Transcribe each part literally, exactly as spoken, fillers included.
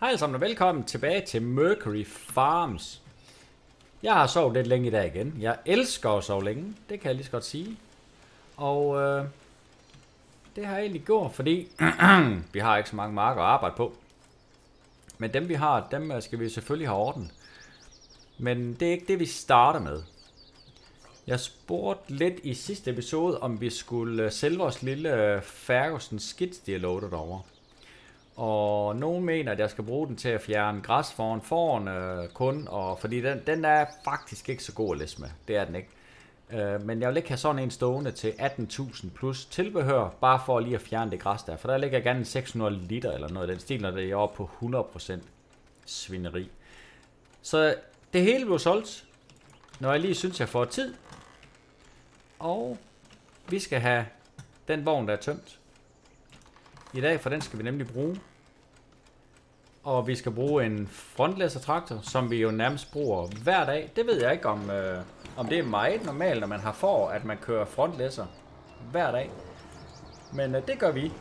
Hej alle sammen og velkommen tilbage til Mercury Farms. Jeg har sovet lidt længe i dag igen. Jeg elsker at sove længe, det kan jeg lige så godt sige. Og øh, det har jeg egentlig gjort, fordi vi har ikke så mange marker at arbejde på. Men dem vi har, dem skal vi selvfølgelig have orden. Men det er ikke det vi starter med. Jeg spurgte lidt i sidste episode, om vi skulle sælge vores lille Ferguson skidsteerloader derovre. Og nogen mener, at jeg skal bruge den til at fjerne græs foran foran øh, kun, og fordi den, den er faktisk ikke så god at læse med. Det er den ikke. Øh, men jeg vil ikke have sådan en stående til atten tusind plus tilbehør, bare for lige at fjerne det græs der. For der ligger gerne seks hundrede liter eller noget af den stil, når det er oppe på hundrede procent svineri. Så det hele blev solgt, når jeg lige synes, jeg får tid. Og vi skal have den vogn, der er tømt i dag, for den skal vi nemlig bruge. Og vi skal bruge en frontlæssertraktor, som vi jo nærmest bruger hver dag. Det ved jeg ikke, om, øh, om det er meget normalt, når man har for, at man kører frontlæsser hver dag. Men øh, det gør vi.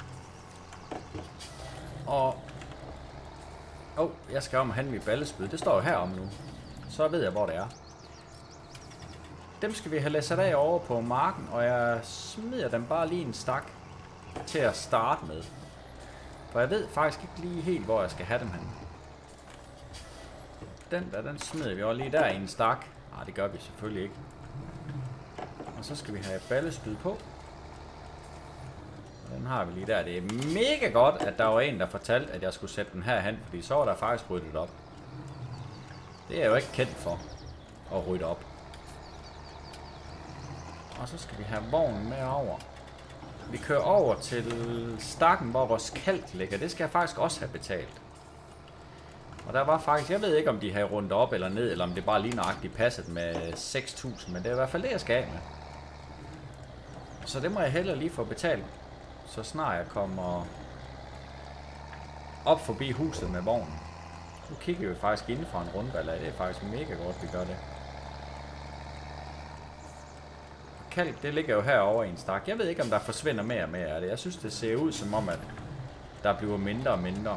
Og Åh, oh, jeg skal om at handle mit ballespyd. Det står jo herom nu. Så ved jeg, hvor det er. Dem skal vi have læsset af over på marken, og jeg smider dem bare lige en stak til at starte med. For jeg ved faktisk ikke lige helt, hvor jeg skal have dem hen. Den der, den smider vi også lige der i en stak. Nej, det gør vi selvfølgelig ikke. Og så skal vi have ballespyd på. Og den har vi lige der. Det er mega godt, at der var en, der fortalte, at jeg skulle sætte den her hen, fordi så var der faktisk ryddet op. Det er jeg jo ikke kendt for at rydde op. Og så skal vi have vognen med over. Vi kører over til stakken, hvor vores kalk ligger. Det skal jeg faktisk også have betalt. Og der var faktisk, jeg ved ikke om de har rundt op eller ned, eller om det bare lige nøjagtigt passet med seks tusind, men det er i hvert fald det, jeg skal af med. Så det må jeg heller lige få betalt, så snart jeg kommer op forbi huset med vognen. Nu kigger vi faktisk inden for en rundballe af. Det er faktisk mega godt, vi gør det. Kalk, det ligger jo herovre i en stak. Jeg ved ikke, om der forsvinder mere og mere af det. Jeg synes, det ser ud som om, at der bliver mindre og mindre.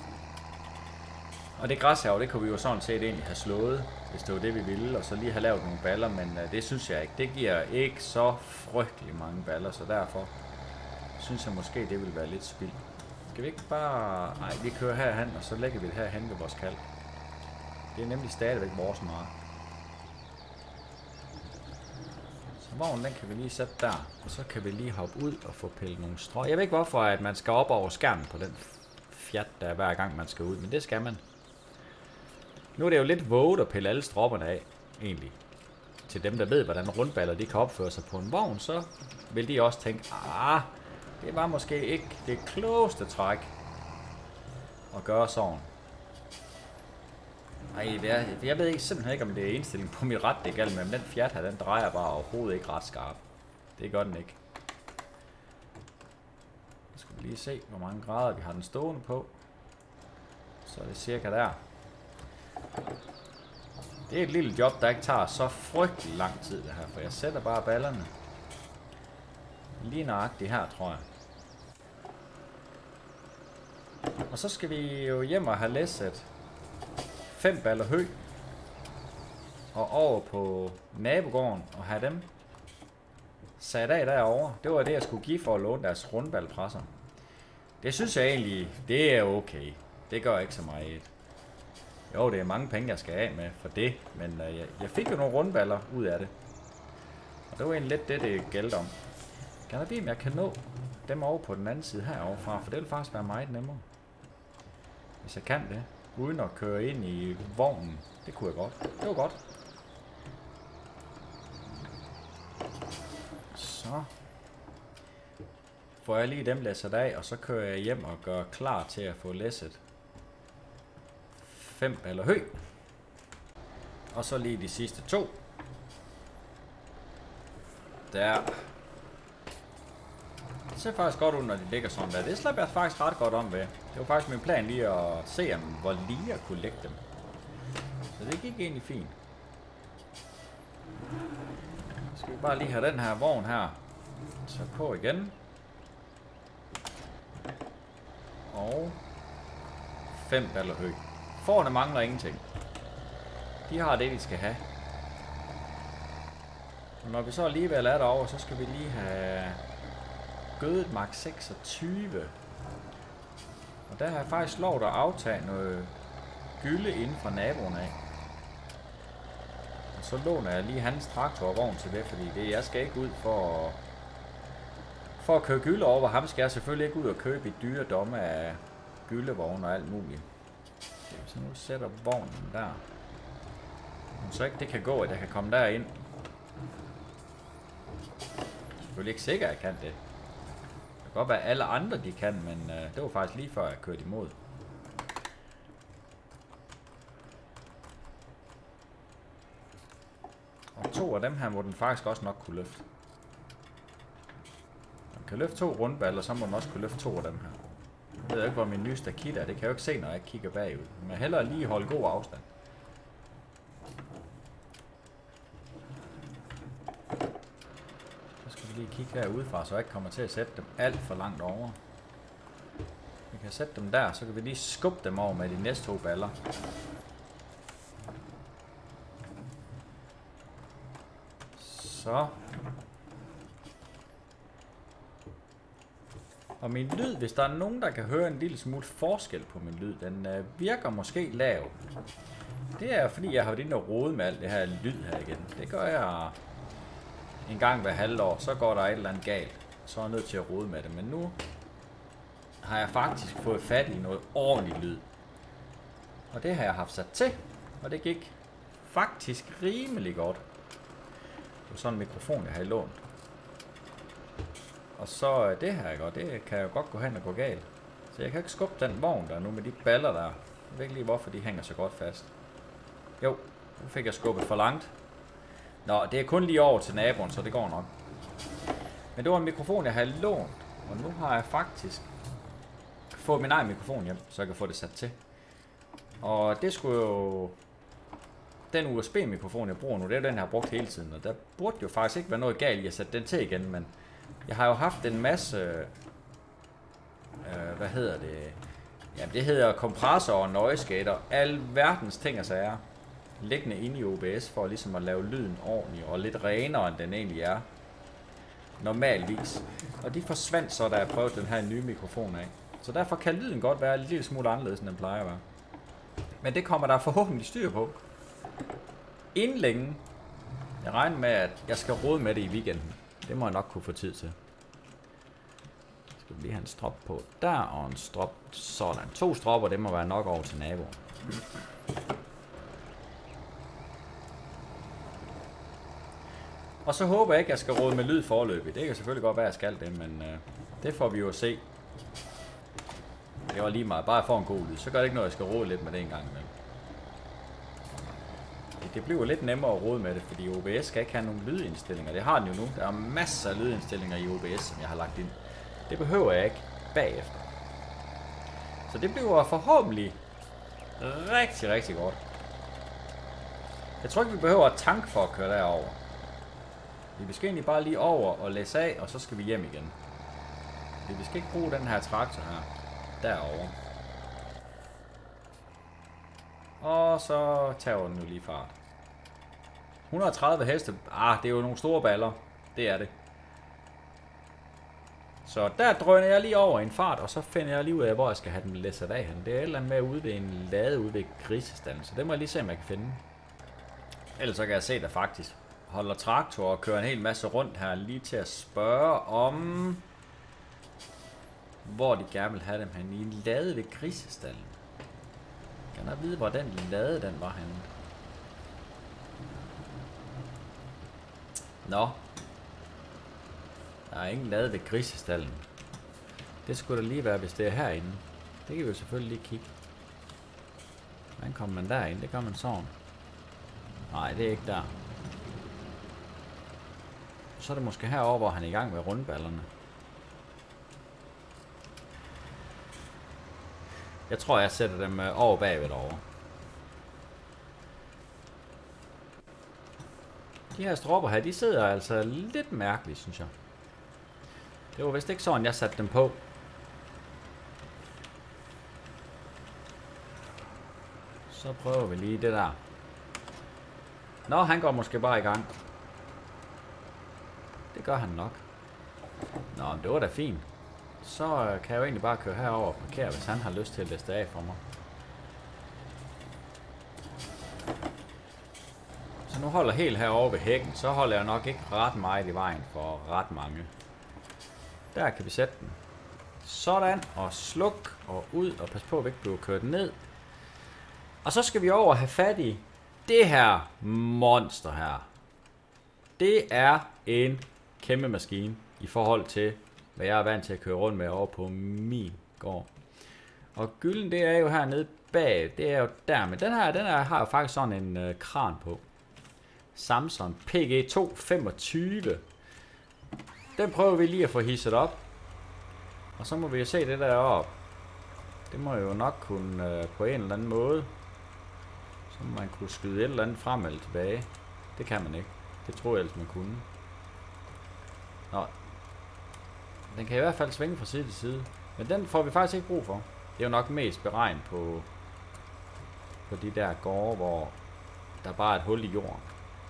Og det græs her, det kunne vi jo sådan set egentlig have slået, hvis det var det, vi ville, og så lige have lavet nogle baller, men uh, det synes jeg ikke. Det giver ikke så frygtelig mange baller, så derfor synes jeg måske, det vil være lidt spild. Skal vi ikke bare... Nej, vi kører herhen, og så lægger vi det herhen ved vores kalk. Det er nemlig stadigvæk vores mark. Vognen, den kan vi lige sætte der, og så kan vi lige hoppe ud og få pillet nogle strå. Jeg ved ikke hvorfor, at man skal op over skærmen på den fjat, der er hver gang man skal ud, men det skal man. Nu er det jo lidt våget at pille alle stropperne af, egentlig. Til dem, der ved, hvordan rundballer de kan opføre sig på en vogn, så vil de også tænke, ah, det var måske ikke det klogeste træk at gøre sådan. Ej, det er, jeg ved ikke, simpelthen ikke, om det er indstilling på mit ret, det er galt med, men den fjat her, den drejer bare overhovedet ikke ret skarp. Det gør den ikke. Så skal vi lige se, hvor mange grader vi har den stående på. Så er det cirka der. Det er et lille job, der ikke tager så frygtelig lang tid, det her, for jeg sætter bare ballerne lige nøjagtigt her, tror jeg. Og så skal vi jo hjem og have læsset fem baller hø og over på nabogården og have dem sat af derovre. Det var det, jeg skulle give for at låne deres rundballepresser. Det synes jeg egentlig, det er okay. Det gør ikke så meget. Jo, det er mange penge, jeg skal af med for det, men øh, jeg, jeg fik jo nogle rundballer ud af det. Og det var egentlig lidt det, det gældte om. Kan jeg vide, om jeg kan nå dem over på den anden side herovre fra, for det vil faktisk være meget nemmere, hvis jeg kan det. Uden at køre ind i vognen. Det kunne jeg godt. Det var godt. Så får jeg lige dem læsset af, og så kører jeg hjem og gør klar til at få læsset fem baller hø. Og så lige de sidste to. Der. Det ser faktisk godt ud, når de ligger sådan der. Det slapper jeg faktisk ret godt om ved. Det var faktisk min plan lige at se, om hvor lige jeg kunne lægge dem. Så det gik egentlig fint. Så skal vi bare lige have den her vogn her. Så på igen. Og fem baller hø. Fårene mangler ingenting. De har det, de skal have. Og når vi så alligevel er derovre, så skal vi lige have gødet mark seksogtyve. Og der har jeg faktisk lov at aftage noget gylde inden fra naboen af. Og så låner jeg lige hans traktorvogn til det, fordi det, jeg skal ikke ud for at, for at køre gylde over, hvor ham skal jeg selvfølgelig ikke ud og købe i dyre domme af gyldevogne og alt muligt. Så nu sætter vognen der. Så ikke det kan gå, at jeg kan komme derind. Selvfølgelig ikke sikkert, at jeg kan det. Det kan godt være, at alle andre de kan, men øh, det var faktisk lige før jeg kørte imod. Og to af dem her må den faktisk også nok kunne løfte. Man kan løfte to rundballer, så må man også kunne løfte to af dem her. Jeg ved ikke, hvor min nye stakit er. Det kan jeg jo ikke se, når jeg kigger bagud. Men jeg hellere lige holde god afstand. Så skal vi lige kigge herudefra, så jeg ikke kommer til at sætte dem alt for langt over. Vi kan sætte dem der, så kan vi lige skubbe dem over med de næste to baller. Så. Og min lyd, hvis der er nogen, der kan høre en lille smule forskel på min lyd, den øh, virker måske lav. Det er fordi, jeg har været inde og rode med alt det her lyd her igen. Det gør jeg en gang hver halvår, så går der et eller andet galt. Så er jeg nødt til at rode med det. Men nu har jeg faktisk fået fat i noget ordentligt lyd. Og det har jeg haft sat til, og det gik faktisk rimelig godt. Det er sådan en mikrofon, jeg har lånt. Og så det her, ikke? Og det kan jo godt gå hen og gå galt. Så jeg kan ikke skubbe den vogn der nu med de baller der. Jeg ved ikke lige, hvorfor de hænger så godt fast. Jo, nu fik jeg skubbet for langt. Nå, det er kun lige over til naboen, så det går nok. Men det var en mikrofon, jeg havde lånt. Og nu har jeg faktisk fået min egen mikrofon hjem, så jeg kan få det sat til. Og det skulle jo... Den U S B-mikrofon, jeg bruger nu, det er den, jeg har brugt hele tiden. Og der burde jo faktisk ikke være noget galt i at sætte den til igen, men... Jeg har jo haft en masse... Øh, hvad hedder det? Jamen, det hedder kompressor og noise gate og al verdens ting og sager. Liggende inde i O B S for ligesom at lave lyden ordentligt og lidt renere, end den egentlig er. Normalvis. Og de forsvandt så, da jeg prøvede den her nye mikrofon af. Så derfor kan lyden godt være lidt smule anderledes, end den plejer at være. Men det kommer der forhåbentlig styr på. Inden længe. Jeg regner med, at jeg skal rode med det i weekenden. Det må jeg nok kunne få tid til. Skal vi lige have en strop på der, og en strop sådan. To stropper, det må være nok over til naboen. Og så håber jeg ikke, at jeg skal rode med lyd forløbig. Det kan selvfølgelig godt være, at jeg skal det, men øh, det får vi jo se. Det var lige meget. Bare for en god lyd. Så gør det ikke noget, at jeg skal rode lidt med det en gang imellem. Det bliver lidt nemmere at rode med det, fordi O B S skal ikke have nogen lydindstillinger. Det har den jo nu. Der er masser af lydindstillinger i O B S, som jeg har lagt ind. Det behøver jeg ikke bagefter. Så det bliver forhåbentlig rigtig, rigtig godt. Jeg tror ikke, vi behøver at tanke for at køre derover. Vi skal egentlig bare lige over og læse af, og så skal vi hjem igen. Vi skal ikke bruge den her traktor her derovre. Og så tager den jo lige fart. et hundrede og tredive heste. Ah, det er jo nogle store baller. Det er det. Så der drøner jeg lige over i en fart, og så finder jeg lige ud af, hvor jeg skal have den læsset af hen. Det er et eller andet med ude ved en lade ude ved grisestallen, så det må jeg lige se, om jeg kan finde. Ellers så kan jeg se, der faktisk holder traktor og kører en hel masse rundt her, lige til at spørge om, hvor de gerne vil have dem hen. I en lade ved grisestallen. Jeg kan da vide, hvor den lade den var henne. Nå. Der er ingen lade ved grisestallen. Det skulle da lige være, hvis det er herinde. Det kan vi jo selvfølgelig lige kigge. Hvordan kommer man derind? Det gør man sådan. Nej, det er ikke der. Så er det måske herovre, hvor han er i gang med rundballerne. Jeg tror, jeg sætter dem over bagved derovre. De her stropper her, de sidder altså lidt mærkeligt, synes jeg. Det var vist ikke sådan, jeg satte dem på. Så prøver vi lige det der. Nå, han går måske bare i gang. Det gør han nok. Nå, men det var da fint. Så kan jeg jo egentlig bare køre herover og parkere, hvis han har lyst til at læse af for mig. Så nu holder helt herovre ved hækken, så holder jeg nok ikke ret meget i vejen for ret mange. Der kan vi sætte den. Sådan, og sluk og ud, og pas på at vi ikke bliver kørt ned. Og så skal vi over have fat i det her monster her. Det er en kæmpe maskine i forhold til, hvad jeg er vant til at køre rundt med over på min gård. Og gylden, det er jo hernede bag, det er jo der. Men den her, den her har jo faktisk sådan en øh, kran på. Samsung P G to femogtyve. Den prøver vi lige at få hisset op. Og så må vi jo se det der op. Det må jo nok kunne øh, på en eller anden måde. Så må man kunne skyde et eller andet frem eller tilbage. Det kan man ikke. Det tror jeg ellers man kunne. Nå. Den kan i hvert fald svinge fra side til side. Men den får vi faktisk ikke brug for. Det er jo nok mest beregnet på, på de der gårde, hvor der bare er et hul i jorden.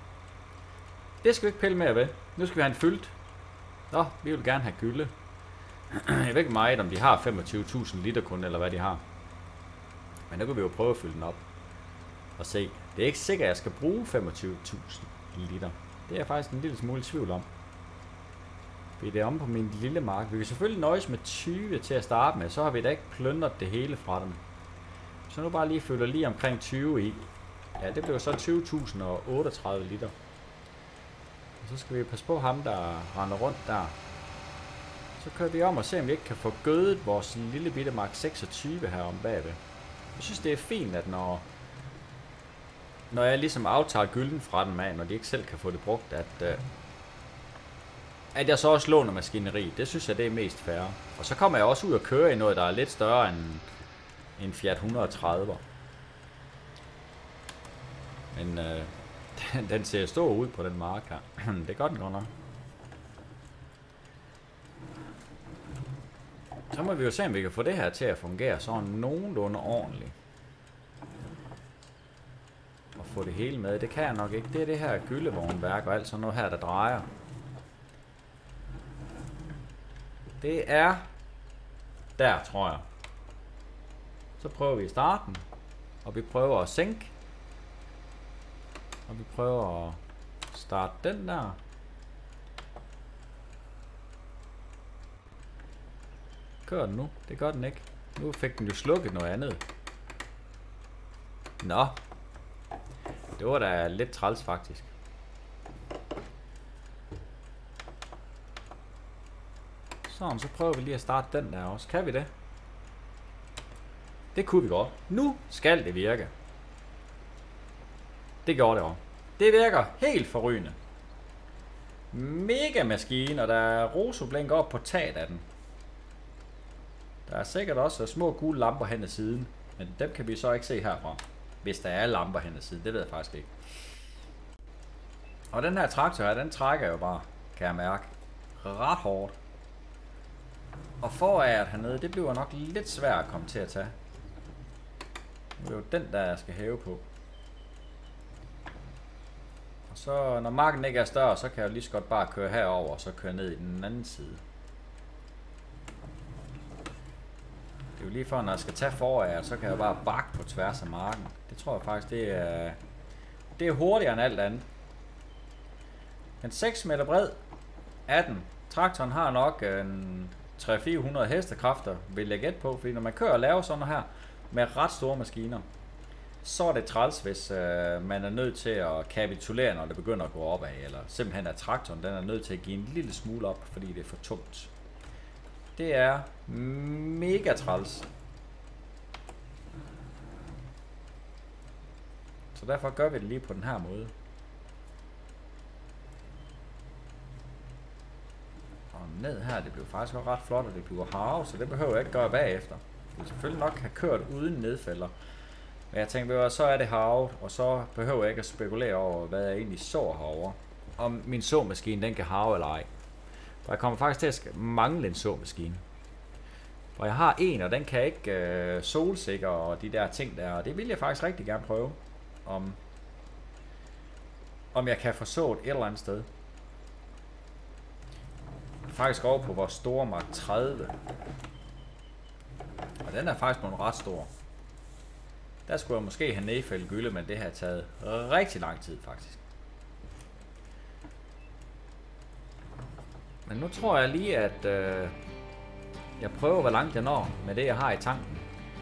Det skal vi ikke pille mere ved. Nu skal vi have en fyldt. Nå, vi vil gerne have gylde. Jeg ved ikke meget, om de har femogtyve tusind liter kun, eller hvad de har. Men nu kan vi jo prøve at fylde den op. Og se. Det er ikke sikkert, at jeg skal bruge femogtyve tusind liter. Det er jeg faktisk en lille smule i tvivl om. Fordi det er om på min lille mark. Vi kan selvfølgelig nøjes med tyve til at starte med. Så har vi da ikke plyndret det hele fra dem. Så nu bare lige fylder lige omkring tyve i. Ja, det bliver så tyve tusind og otteogtredive liter. Og så skal vi passe på ham, der render rundt der. Så kører vi om og ser, om vi ikke kan få gødet vores lille bitte Mark seksogtyve her om bagved. Jeg synes, det er fint, at når, når jeg ligesom aftager gylden fra dem af, når de ikke selv kan få det brugt, at, uh, at jeg så også låner maskineri. Det synes jeg, det er mest fair. Og så kommer jeg også ud og køre i noget, der er lidt større end en Fiat et hundrede og tredive. Men uh, den, den ser stor ud på den mark her. Det gør den godt nok. Så må vi jo se, om vi kan få det her til at fungere sådan nogenlunde ordentligt. Og få det hele med. Det kan jeg nok ikke. Det er det her gyldevognværk og alt sådan noget her, der drejer. Det er der, tror jeg. Så prøver vi i starten. Og vi prøver at sænke. Og vi prøver at starte den der. Gør den nu? Det gør den ikke. Nu fik den jo slukket noget andet. Nå. Det var da lidt træls faktisk. Sådan, så prøver vi lige at starte den der også. Kan vi det? Det kunne vi godt. Nu skal det virke. Det gjorde det også. Det virker helt forrygende. Mega maskine, og der er rosoblænker op på taget af den. Der er sikkert også små gule lamper hen ad siden, men dem kan vi så ikke se herfra. Hvis der er lamper hen ad siden, det ved jeg faktisk ikke. Og den her traktor her, den trækker jo bare, kan jeg mærke, ret hårdt. Og foran hernede, det bliver nok lidt svært at komme til at tage. Det er jo den, der jeg skal hæve på. Og så, når marken ikke er større, så kan jeg jo lige så godt bare køre herover og så køre ned i den anden side. Det er jo lige for, når jeg skal tage foran, så kan jeg bare bakke på tværs af marken. Det tror jeg faktisk, det er, det er hurtigere end alt andet. Den seks meter bred, atten. Traktoren har nok en tre til fire hundrede hestekræfter, vil jeg gætte på. Fordi når man kører og laver sådan her med ret store maskiner, så er det træls, hvis øh, man er nødt til at kapitulere, når det begynder at gå opad. Eller simpelthen at traktoren den er nødt til at give en lille smule op, fordi det er for tungt. Det er mega træls. Så derfor gør vi det lige på den her måde. Og ned her, det bliver faktisk også ret flot, og det bliver harve, så det behøver jeg ikke gøre bagefter. Vi vil selvfølgelig nok have kørt uden nedfælder. Men jeg tænker, så er det harvet, og så behøver jeg ikke at spekulere over, hvad jeg egentlig så herovre. Om min såmaskine, den kan harve eller ej. For jeg kommer faktisk til at mangle en såmaskine. For jeg har en, og den kan ikke øh, solsikre og de der ting der. Og det vil jeg faktisk rigtig gerne prøve. Om, om jeg kan få sået et eller andet sted. Faktisk over på vores store Mark tredive. Og den er faktisk nogle ret stor. Der skulle jeg måske have nedfældet gylde, men det har taget rigtig lang tid faktisk. Men nu tror jeg lige, at øh, jeg prøver, hvor langt jeg når med det, jeg har i tanken.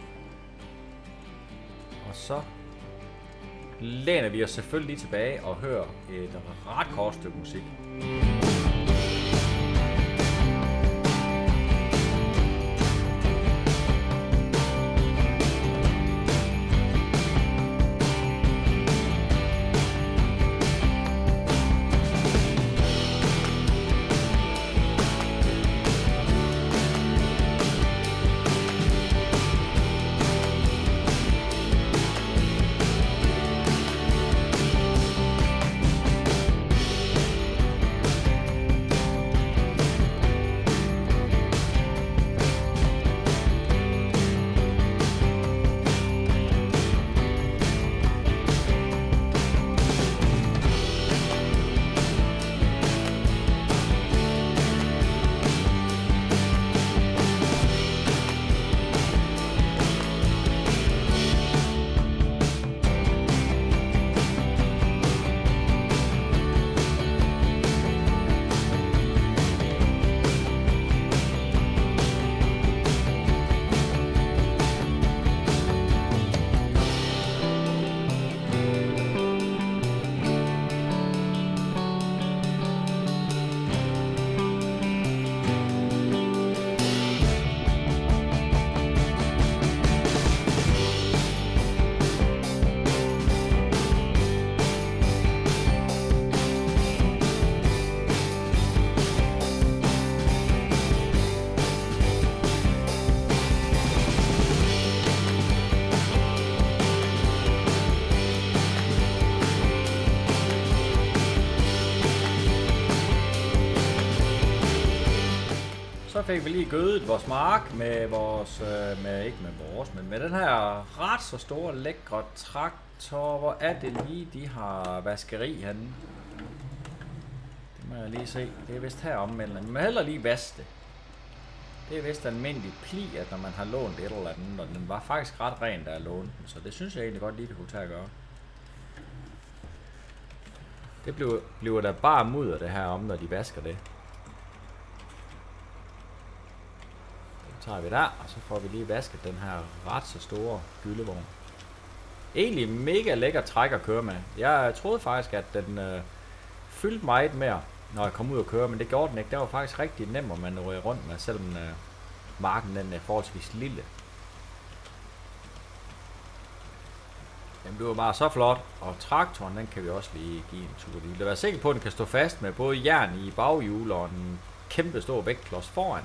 Og så læner vi os selvfølgelig lige tilbage og hører et ret kort stykke musik. Så fik vi lige gødet vores mark med vores, øh, med, ikke med vores, men med den her ret så store, lækre traktor. Hvor er det lige, de har vaskeri henne? Det må jeg lige se. Det er vist heromme, men man må heller lige vaske det. Det er vist almindelig pli, at når man har lånt et eller andet, og den var faktisk ret ren, der er lånt. Så det synes jeg egentlig godt lige, det kunne tage at gøre. Det bliver, bliver der bare mudder det her om, når de vasker det. Så tager vi der, og så får vi lige vasket den her ret så store gyldevogn. Egentlig mega lækker træk at køre med. Jeg troede faktisk, at den øh, fyldte meget mere, når jeg kom ud og køre, men det gjorde den ikke. Det var faktisk rigtig nemt at manøvrere rundt med, selvom øh, marken den er forholdsvis lille. Den bliver bare så flot, og traktoren den kan vi også lige give en tur. Vi vil være sikre på, at den kan stå fast med både jern i baghjul og en kæmpe stor vægtklods foran.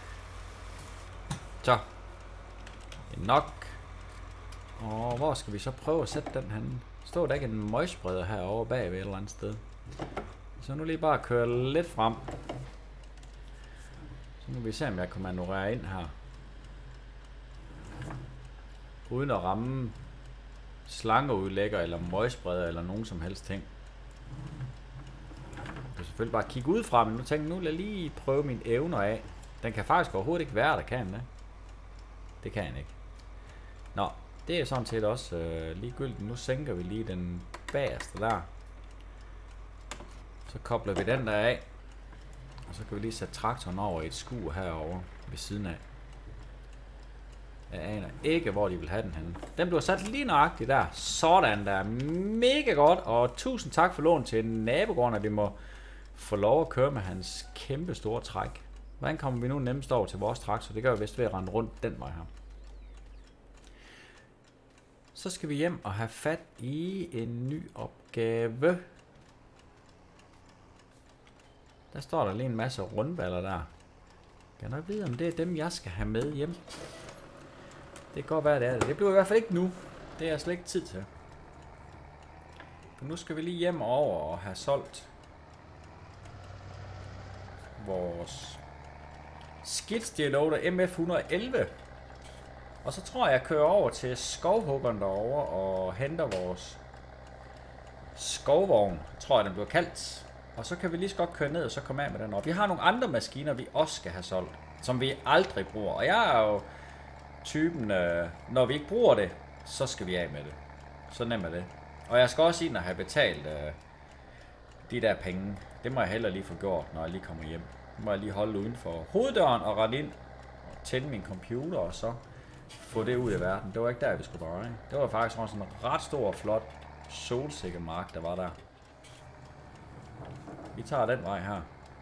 Så. Nok. Og hvor skal vi så prøve at sætte den henne? Står der ikke en møgspreder herovre bagved et eller andet sted? Så nu lige bare køre lidt frem. Så nu vil vi se, om jeg kan manøvrere ind her. Uden at ramme slangeudlægger eller møgspreder eller nogen som helst ting. Jeg kan selvfølgelig bare kigge ud fra, men nu tænker jeg, nu vil jeg lige prøve mine evner af. Den kan faktisk overhovedet ikke være der, kan den det? Det kan den ikke. Nå, det er sådan set også øh, ligegyldigt. Nu sænker vi lige den bagerste der. Så kobler vi den der af. Og så kan vi lige sætte traktoren over i et skur herovre ved siden af. Jeg aner ikke, hvor de vil have den henne. Den bliver sat lige nøjagtigt der. Sådan der. Mega godt. Og tusind tak for lån til nabogården, at vi må få lov at køre med hans kæmpe store træk. Hvordan kommer vi nu nemmest over til vores traktor? Det gør vi vist ved at rende rundt den vej her. Så skal vi hjem og have fat i en ny opgave. Der står der lige en masse rundballer der. Kan jeg nok vide, om det er dem, jeg skal have med hjem? Det kan godt være, det er det. Det bliver i hvert fald ikke nu. Det er jeg slet ikke tid til. For nu skal vi lige hjem over og have solgt vores Skidstierloader M F et hundrede og elleve. Og så tror jeg, jeg kører over til skovhuggeren derovre og henter vores skovvogn, tror jeg den bliver kaldt. Og så kan vi lige så godt køre ned og så komme af med den op. Vi har nogle andre maskiner, vi også skal have solgt, som vi aldrig bruger. Og jeg er jo typen, øh, når vi ikke bruger det, så skal vi af med det. Så nemt er det. Og jeg skal også ind og have betalt øh, de der penge. Det må jeg heller lige få gjort, når jeg lige kommer hjem. Det må jeg lige holde uden for hoveddøren og rette ind og tænde min computer og så få det ud af verden. Det var ikke der, vi skulle bare. Det var faktisk også sådan en ret stor og flot solsikkemark, der var der. Vi tager den vej her.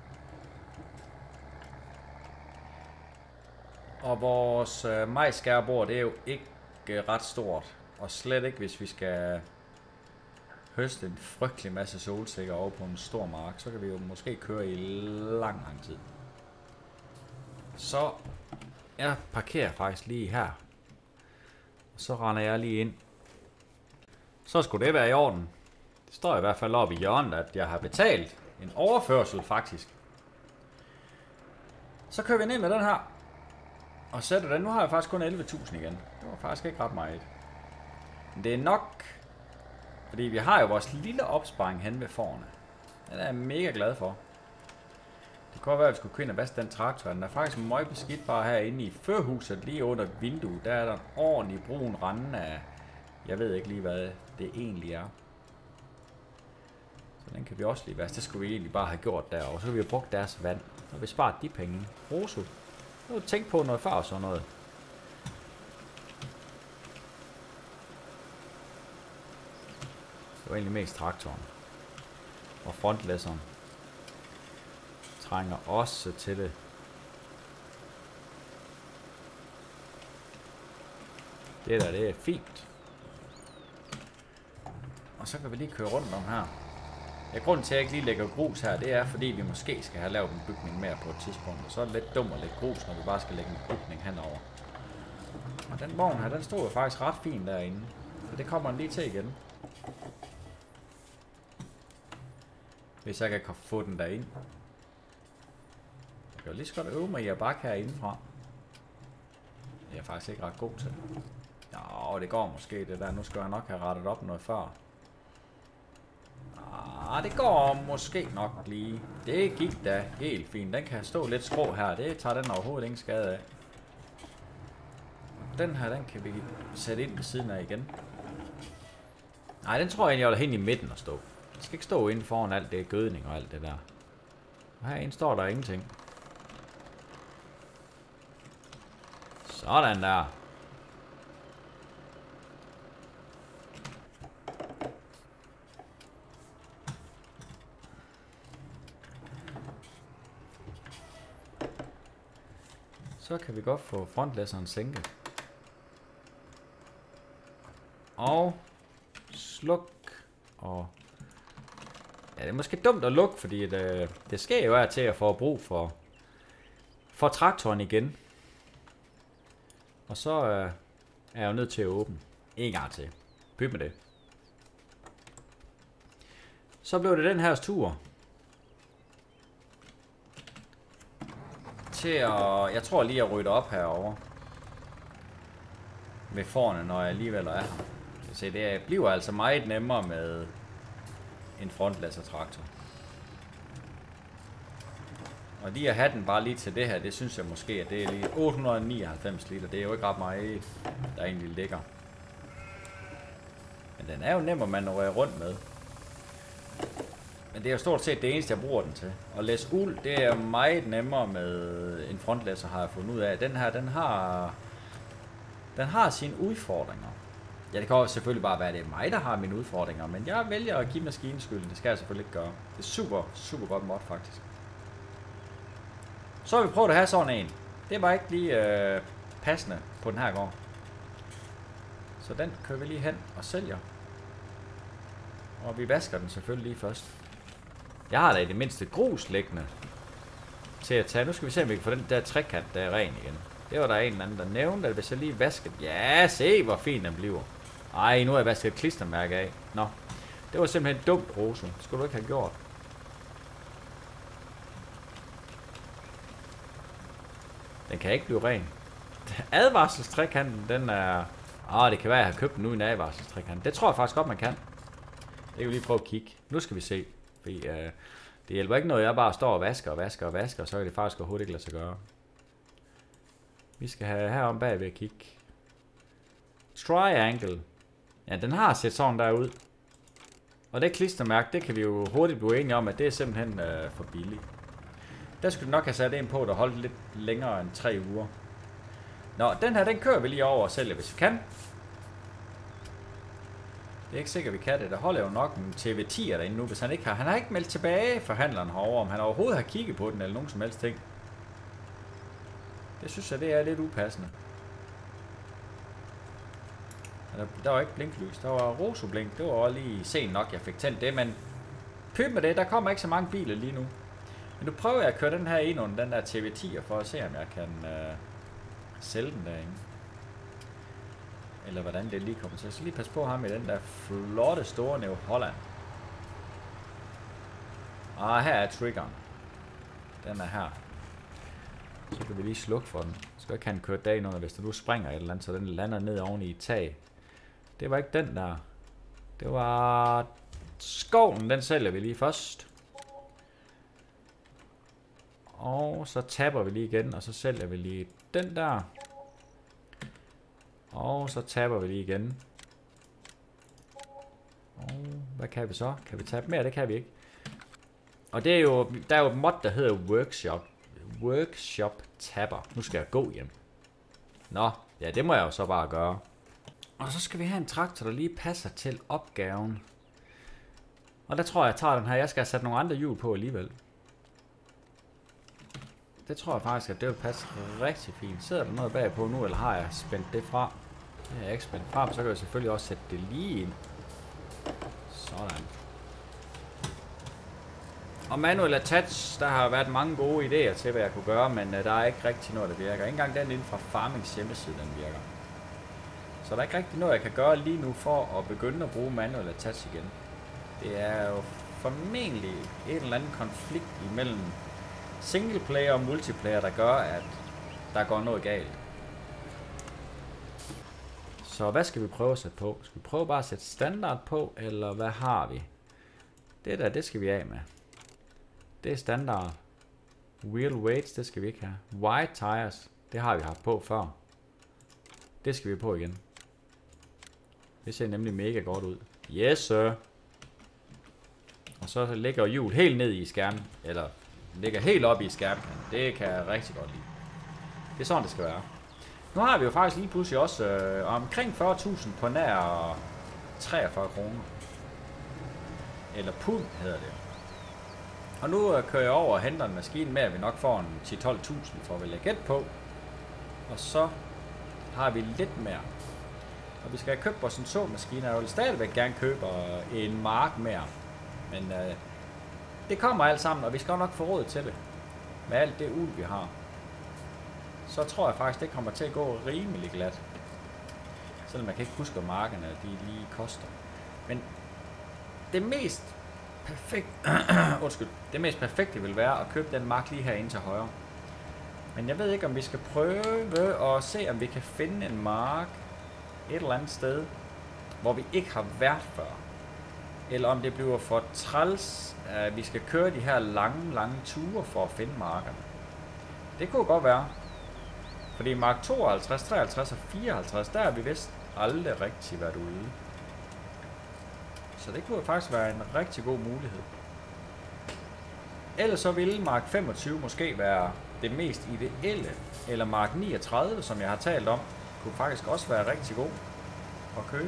Og vores øh, majsskærbord, det er jo ikke øh, ret stort. Og slet ikke, hvis vi skal høste en frygtelig masse solsikker over på en stor mark. Så kan vi jo måske køre i lang, lang tid. Så jeg parkerer faktisk lige her. Så render jeg lige ind. Så skulle det være i orden. Det står i hvert fald oppe i hjørnet, at jeg har betalt en overførsel faktisk. Så kører vi ned med den her. Og sætter den. Nu har jeg faktisk kun elleve tusind igen. Det var faktisk ikke ret meget. Men det er nok. Fordi vi har jo vores lille opsparing hen ved forne. Den er jeg mega glad for. Det kunne være, at vi skulle køre ind og vaske den traktor. Den er faktisk meget beskidt bare herinde i førhuset, lige under vinduet. Der er der en ordentlig brun rande af. Jeg ved ikke lige, hvad det egentlig er. Så den kan vi også lige vaske. Det skulle vi egentlig bare have gjort der. Og så har vi jo brugt deres vand. Og vi sparet de penge. Rosu. Nu tænk på noget før og sådan noget. Det var egentlig mest traktoren. Og frontlæsseren trænger også til det. Det der, det er fint. Og så kan vi lige køre rundt om her. Ja, grunden til at jeg ikke lige lægger grus her, det er fordi vi måske skal have lavet en bygning mere på et tidspunkt. Og så er det lidt dumt at lægge grus, når vi bare skal lægge en bygning henover. Og den vogn her, den stod jo faktisk ret fint derinde. Så det kommer den lige til igen. Hvis jeg kan få den derind. Jeg kan jo lige så godt øve mig i at bakke herindefra. Det er jeg faktisk ikke ret god til. Ja, det går måske det der. Nu skal jeg nok have rettet op noget før. Ah, det går måske nok lige. Det gik da helt fint. Den kan stå lidt skrå her. Det tager den overhovedet ingen skade af. Den her, den kan vi sætte ind ved siden af igen. Nej, den tror jeg egentlig, jeg vil hen i midten at stå. Den skal ikke stå inde foran alt det gødning og alt det der. Og herinde står der ingenting. Sådan der. Så kan vi godt få frontlæsseren sænket. Og sluk. Og ja, det er måske dumt at lukke, fordi det, det skal jo være til at få brug for, for traktoren igen. Og så øh, er jeg jo nødt til at åbne en gang til. Pyt med det. Så blev det den her tur. Til at, jeg tror lige at rydde op herover ved forne, når jeg alligevel er her. Så det bliver altså meget nemmere med en frontlæssertraktor. Og lige at have den bare lige til det her, det synes jeg måske, at det er lige otte hundrede og nioghalvfems liter. Det er jo ikke ret meget, der egentlig ligger. Men den er jo nem at manøvrere rundt med. Men det er jo stort set det eneste, jeg bruger den til. Og læs uld, det er meget nemmere med en frontlæsser, har jeg fundet ud af. Den her, den har, den har sine udfordringer. Ja, det kan også selvfølgelig bare være, at det er mig, der har mine udfordringer. Men jeg vælger at give maskinen skylden. Det skal jeg selvfølgelig ikke gøre. Det er super, super godt mod faktisk. Så har vi prøvet at have sådan en. Det var ikke lige øh, passende på den her gård. Så den kører vi lige hen og sælger. Og vi vasker den selvfølgelig lige først. Jeg har da i det mindste grus liggende til at tage. Nu skal vi se, om vi kan få den der trekant, der er ren igen. Det var der en eller anden, der nævnte, at hvis jeg lige vasker den. Ja, se hvor fin den bliver. Ej, nu har jeg vasket et klistermærke af. Nå, det var simpelthen dumt, Rose. Det skulle du ikke have gjort. Den kan ikke blive ren. Advarselstrækanten, den er... Åh, det kan være, at jeg har købt den uden advarselstrækanten. Det tror jeg faktisk godt, man kan. Det kan vi lige prøve at kigge. Nu skal vi se. Fordi, øh, det hjælper ikke noget, jeg bare står og vasker og vasker og vasker, og så kan det faktisk overhovedet ikke lade sig gøre. Vi skal have herom bag ved at kigge. Triangle. Ja, den har set sådan der ud. Og det klistermærke, det kan vi jo hurtigt blive enige om, at det er simpelthen øh, for billigt. Der skulle du nok have sat en på, der holdt lidt længere end tre uger. Nå, den her, den kører vi lige over og sælger, hvis vi kan. Det er ikke sikkert, vi kan det. Der holder jo nok en T V ti'er derinde nu, hvis han ikke har... Han har ikke meldt tilbage forhandleren herovre, om han overhovedet har kigget på den, eller nogen som helst ting. Det synes jeg, det er lidt upassende. Der, der var ikke blinklys, der var rosoblink. Det var også lige sent nok, jeg fik tændt det, men... Pyt med det, der kommer ikke så mange biler lige nu. Men nu prøver jeg at køre den her ind under den der T V ti'er, for at se, om jeg kan øh, sælge den derinde. Eller hvordan det lige kommer til. Så lige pas på ham i den der flotte store New Holland. Og her er triggeren. Den er her. Så kan vi lige slukke for den. Så kan han køre dagen under, hvis der nu springer et eller andet, så den lander ned oven i et tag. Det var ikke den der. Det var skoven, den sælger vi lige først. Og så tapper vi lige igen, og så sælger vi lige den der. Og så tapper vi lige igen. Og hvad kan vi så? Kan vi tabe mere? Det kan vi ikke. Og det er jo, der er jo et mod, der hedder Workshop. Workshop tapper. Nu skal jeg gå hjem. Nå, ja, det må jeg jo så bare gøre. Og så skal vi have en traktor, der lige passer til opgaven. Og der tror jeg, jeg tager den her. Jeg skal have sat nogle andre hjul på alligevel. Det tror jeg faktisk, at det vil passe rigtig fint. Sidder der noget bagpå nu, eller har jeg spændt det fra? Det har jeg ikke spændt fra, så kan jeg selvfølgelig også sætte det lige ind. Sådan. Og manual attach, der har været mange gode idéer til, hvad jeg kunne gøre, men uh, der er ikke rigtig noget, der virker. Ikke engang den inden fra Farmings hjemmeside, den virker. Så der er ikke rigtig noget, jeg kan gøre lige nu for at begynde at bruge manual attach igen. Det er jo formentlig en eller anden konflikt imellem single player og multiplayer, der gør, at der går noget galt. Så hvad skal vi prøve at sætte på? Skal vi prøve bare at sætte standard på, eller hvad har vi? Det der, det skal vi af med. Det er standard. Wheel weights, det skal vi ikke have. Wide tires, det har vi haft på før. Det skal vi på igen. Det ser nemlig mega godt ud. Yes, sir. Og så ligger hjul helt ned i skærmen, eller ligger helt oppe i skærmen. Det kan jeg rigtig godt lide. Det er sådan, det skal være. Nu har vi jo faktisk lige pludselig også øh, omkring fyrre tusind på nær treogfyrre kroner. Eller pund hedder det. Og nu øh, kører jeg over og henter en maskine med, at vi nok får en ti til tolv tusind for at vælge gæt på. Og så har vi lidt mere. Og vi skal have købt vores en så maskine. Jeg vil stadigvæk gerne købe en mark mere. Men øh, det kommer alt sammen, og vi skal nok få råd til det. Med alt det uld, vi har. Så tror jeg faktisk, det kommer til at gå rimelig glat. Selvom jeg kan ikke huske, hvad markerne de lige koster. Men det mest perfekt, undskyld, det mest perfekte vil være at købe den mark lige herinde til højre. Men jeg ved ikke, om vi skal prøve at se, om vi kan finde en mark et eller andet sted, hvor vi ikke har været før. Eller om det bliver for træls, at vi skal køre de her lange, lange ture for at finde markerne. Det kunne godt være. Fordi mark tooghalvtreds, treoghalvtreds og fireoghalvtreds, der har vi vist aldrig rigtig været ude. Så det kunne faktisk være en rigtig god mulighed. Ellers så ville mark femogtyve måske være det mest ideelle. Eller mark niogtredive, som jeg har talt om, kunne faktisk også være rigtig god at købe.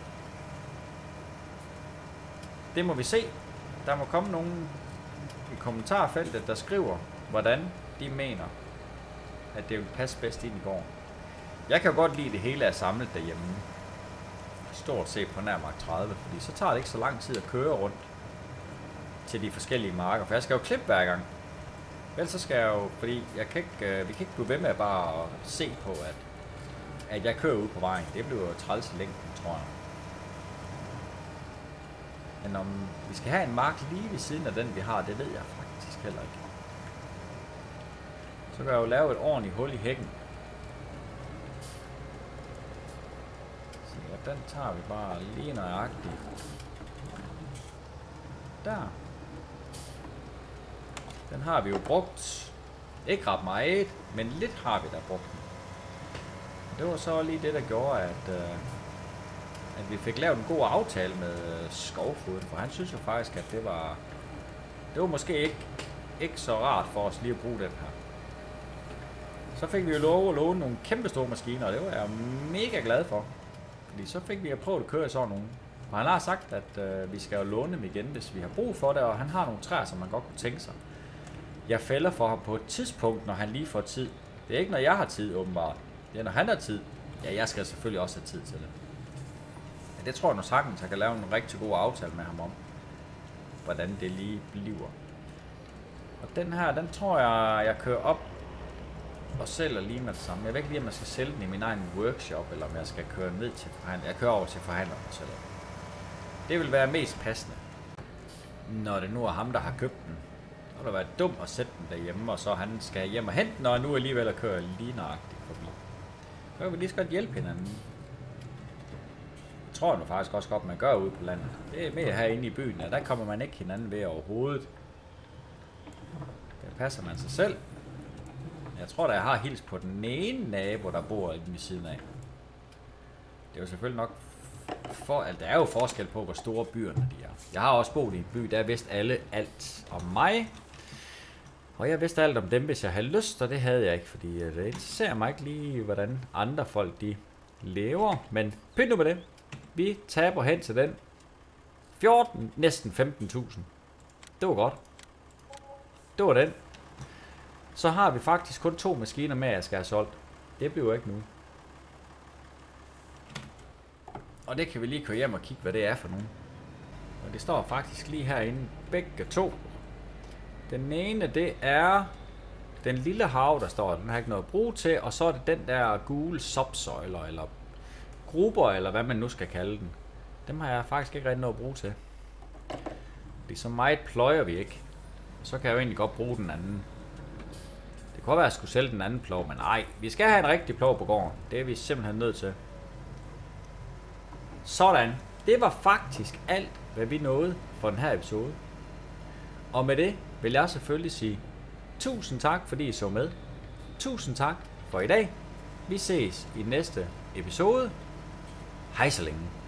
Det må vi se. Der må komme nogen i kommentarfeltet, der skriver, hvordan de mener, at det vil passe bedst ind i gården. Jeg kan jo godt lide, at det hele er samlet derhjemme. Stort set på nær mark tredive, fordi så tager det ikke så lang tid at køre rundt til de forskellige marker. For jeg skal jo klippe hver gang. Vel så skal jeg jo, fordi jeg kan ikke, vi kan ikke blive ved med at bare se på, at, at jeg kører ud på vejen. Det bliver jo træls i længden, tror jeg. Men om vi skal have en mark lige ved siden af den, vi har, det ved jeg faktisk heller ikke. Så kan jeg jo lave et ordentligt hul i hækken. Så ja, den tager vi bare lige nøjagtigt. Der. Den har vi jo brugt. Ikke ret meget, men lidt har vi da brugt den. Det var så lige det, der gjorde, at, øh, at vi fik lavet en god aftale med Skovfoden. For han synes jo faktisk, at det var, det var måske ikke, ikke så rart for os lige at bruge den her. Så fik vi jo lov at låne nogle kæmpe store maskiner, og det var jeg mega glad for. Fordi så fik vi at prøve at køre sådan nogle. Og han har sagt, at øh, vi skal jo låne dem igen, hvis vi har brug for det, og han har nogle træer, som man godt kunne tænke sig. Jeg fælder for ham på et tidspunkt, når han lige får tid. Det er ikke, når jeg har tid, åbenbart. Det er, når han har tid. Ja, jeg skal selvfølgelig også have tid til det. Ja, det tror jeg nu sagtens, jeg kan lave en rigtig god aftale med ham om. Hvordan det lige bliver. Og den her, den tror jeg, jeg kører op og sælger lige med det samme. Jeg ved ikke lige, om jeg skal sælge den i min egen workshop, eller om jeg skal køre ned til forhandler. Jeg kører over til forhandleren og sælger den. Det vil være mest passende, når det nu er ham, der har købt den. Så vil det være dumt at sætte den derhjemme, og så han skal hjem og hente den, og nu alligevel at køre lige nøjagtigt forbi. Så kan vi lige så godt hjælpe hinanden. Jeg tror nu faktisk også godt, man gør ude på landet. Det er mere herinde i byen, og der kommer man ikke hinanden ved overhovedet. Der passer man sig selv. Jeg tror da, jeg har hils på den ene nabo, der bor inde ved siden af. Det er jo selvfølgelig nok for, altså, der er jo forskel på, hvor store byerne de er. Jeg har også boet i en by, der vidste alle alt om mig. Og jeg vidste alt om dem, hvis jeg havde lyst, og det havde jeg ikke, fordi det interesserer mig ikke lige, hvordan andre folk de lever. Men pynt nu med det. Vi taber hen til den. fjorten, næsten femten tusind. Det var godt. Det var den. Så har vi faktisk kun to maskiner med, jeg skal have solgt. Det bliver ikke nu. Og det kan vi lige køre hjem og kigge, hvad det er for nogen. Og det står faktisk lige herinde, begge to. Den ene, det er den lille hav, der står, den har ikke noget at bruge til. Og så er det den der gule subsøjler, eller grupper, eller hvad man nu skal kalde den. Dem har jeg faktisk ikke rigtig noget at bruge til. Det er så meget pløjer vi ikke. Så kan jeg jo egentlig godt bruge den anden. Det kunne være, at jeg skulle sælge den anden plov, men nej, vi skal have en rigtig plov på gården. Det er vi simpelthen nødt til. Sådan. Det var faktisk alt, hvad vi nåede for den her episode. Og med det vil jeg selvfølgelig sige tusind tak, fordi I så med. Tusind tak for i dag. Vi ses i næste episode. Hej så længe.